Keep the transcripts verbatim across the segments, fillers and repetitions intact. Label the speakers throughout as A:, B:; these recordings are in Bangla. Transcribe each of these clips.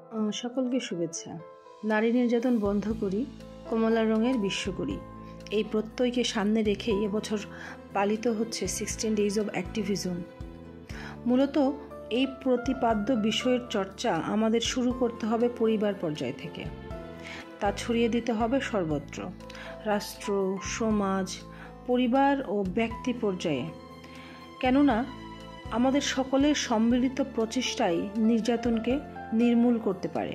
A: সকলকে শুভেচ্ছা। নারী নির্যাতন বন্ধ করি, কমলা রঙের বিশ্ব করি, এই প্রত্যয়কে সামনে রেখেই এবছর পালিত হচ্ছে সিক্সটিন ডেজ অব অ্যাক্টিভিজম। মূলত এই প্রতিপাদ্য বিষয়ের চর্চা আমাদের শুরু করতে হবে পরিবার পর্যায় থেকে, তা ছড়িয়ে দিতে হবে সর্বত্র, রাষ্ট্র, সমাজ, পরিবার ও ব্যক্তি পর্যায়ে। কেননা আমাদের সকলের সম্মিলিত প্রচেষ্টাই নির্যাতনকে নির্মূল করতে পারে।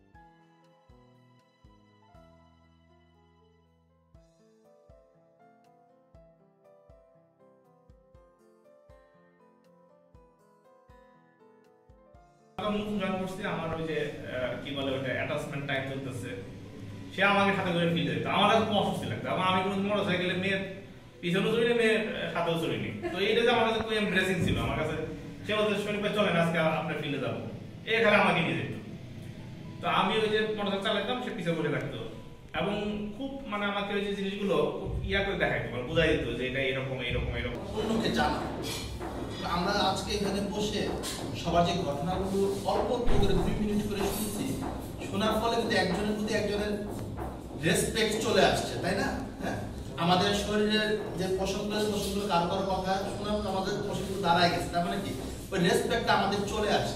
B: আমার ওই যে কি বলে ওটা অ্যাটাচমেন্ট টাইম চলতেছে, সে আমাকে সাথে করে ফিরে দিত। আমার খুব অস্বস্তি লাগতো। আমি কোনো মোটরসাইকেলে মেয়ের পিছনে চড়িনি, মেয়ের সাথেও চড়িনি। তো এইটা যে আমার কাছে খুব এমব্রেসিং ছিল। আমার কাছে সে বলতে শনিবার চলেন আজকে আপনার ফিল্ডে যাবো, এখানে আমাকে নিয়ে যেত। তো আমি ওই যে মোটরসাইকেল চালাতাম, সে পিছিয়ে করে থাকতো এবং খুব মানে আমাকে ওই যে জিনিসগুলো খুব ইয়া করে দেখাইতো, মানে বোঝাই দিত যে এটা এরকম এরকম এরকম
C: অন্যকে জানা। আমরা আজকে এখানে বসে সবার যে ঘটনাগুলো অল্প অল্প করে দুই মিনিট করে শুনছি, শোনার ফলে কিন্তু একজনের প্রতি একজনের রেসপেক্ট চলে আসছে, তাই না? হ্যাঁ, আমাদের শরীরের যে পশমগুলো পশমগুলো কারো কারো কথা শোনার আমাদের পশমগুলো দাঁড়ায় গেছে, তার মানে কি ওই রেসপেক্টটা আমাদের চলে আসছে।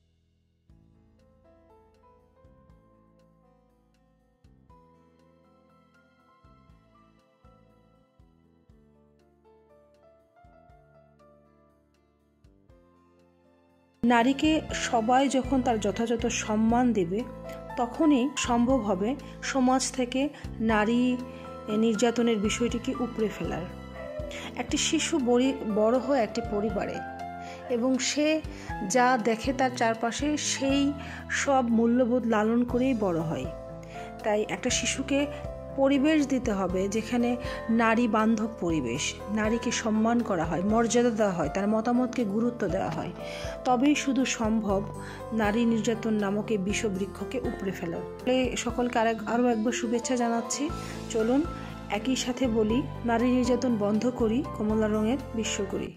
A: নারীকে সবাই যখন তার যথাযথ সম্মান দেবে, তখনই সম্ভব হবে সমাজ থেকে নারী নির্যাতনের বিষয়টিকে উপড়ে ফেলার। একটি শিশু বড় হয় একটি পরিবারে এবং সে যা দেখে তার চারপাশে সেই সব মূল্যবোধ লালন করেই বড় হয়। তাই একটা শিশুকে পরিবেশ দিতে হবে যেখানে নারী বান্ধব পরিবেশ, নারীকে সম্মান করা হয়, মর্যাদা দেওয়া হয়, তার মতামতকে গুরুত্ব দেওয়া হয়। তবেই শুধু সম্ভব নারী নির্যাতন নামক এই বিষবৃক্ষকে উপড়ে ফেলা। সকলকে আরেক আরও একবার শুভেচ্ছা জানাচ্ছি। চলুন একই সাথে বলি, নারী নির্যাতন বন্ধ করি, কমলা রঙের বিশ্ব করি।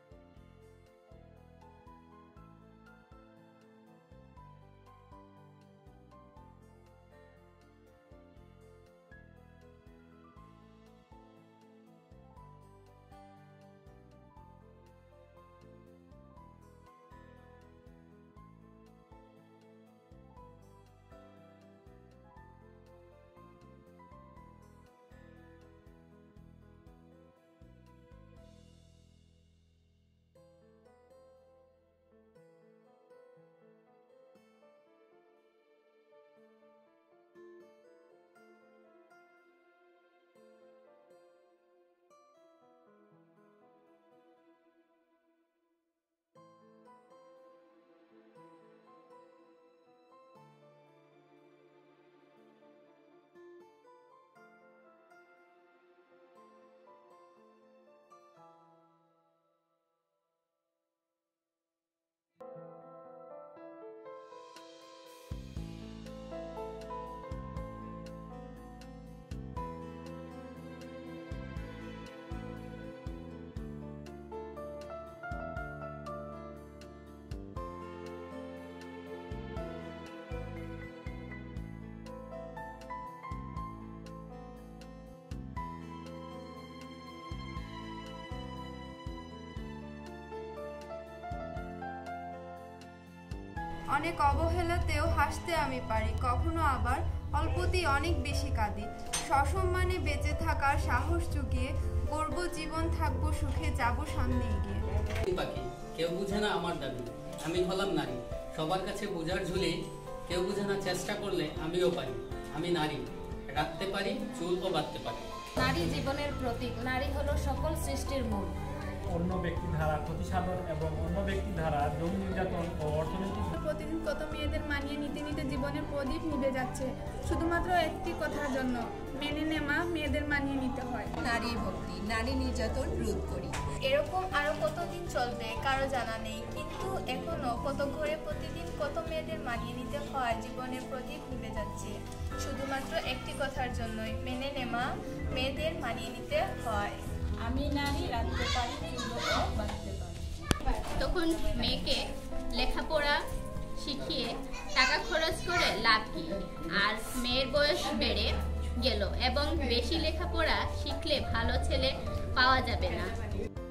D: অনেক অবহেলাতেও হাসতে আমি পারি, কখনো আবার অল্পতেই অনেক বেশি কাঁদি। সসম্মানে বেঁচে থাকার সাহস জুগিয়ে গর্ব জীবন থাকবো সুখে, যাব সামনে এগিয়ে।
E: পাখি কেউ বুঝে না আমার দাবি, আমি হলাম নারী সবার কাছে বোঝার ঝুলি, কেউ বুঝে না চেষ্টা করলে আমিও পারি। আমি নারী, রাখতে পারি চুল ও বাঁধতে পারি।
F: নারী জীবনের প্রতীক, নারী হলো সকল সৃষ্টির মূল।
G: অন্য ব্যক্তি ধারা ক্ষতিসাধন এবং অন্য ব্যক্তি ধারা যৌন নির্যাতন ও অর্থনৈতিক।
H: প্রতিদিন কত মেয়েদের মানিয়ে নিতে নিতে জীবনের প্রদীপ নিভে যাচ্ছে, শুধুমাত্র একটি কথার জন্য, মেনে নেমা মেয়েদের মানিয়ে নিতে হয়।
I: নারী ভক্তি, নারী নির্যাতন রোধ করি।
J: এরকম আরো কতদিন চলবে কারো জানা নেই, কিন্তু এখনো কত ঘরে প্রতিদিন কত মেয়েদের মানিয়ে নিতে হয়, জীবনের প্রদীপ নিভে যাচ্ছে, শুধুমাত্র একটি কথার জন্যই, মেনে নেমা মেয়েদের মানিয়ে নিতে হয়।
F: আমি নারী, রাখতে পারি চুল ও বাঁধতে পারি।
K: তখন মেয়েকে লেখাপড়া শিখিয়ে টাকা খরচ করে লাভ কি? আর মেয়ের বয়স বেড়ে গেল এবং বেশি লেখাপড়া শিখলে ভালো ছেলে পাওয়া যাবে না।